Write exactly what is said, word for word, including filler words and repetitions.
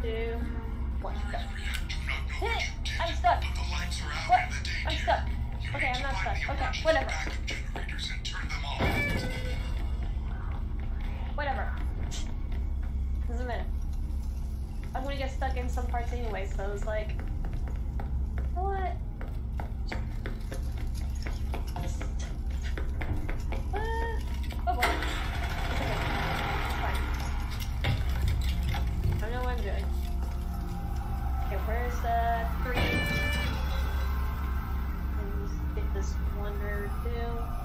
two, one, go. Hit it! I'm stuck! What? I'm stuck. Okay, I'm not stuck. Okay, whatever. Whatever. Doesn't matter. I'm gonna get stuck in some parts anyway, so it's like... What? Uh, oh boy. It's okay. It's fine. I know what I'm doing. Okay, where's the three? Let me just get this one or two.